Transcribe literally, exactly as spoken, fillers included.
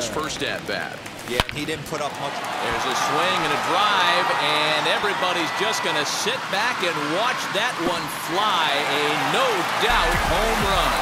his first at bat. Yeah, he didn't put up much. There's a swing and a drive, and everybody's just going to sit back and watch that one fly. A no doubt home run.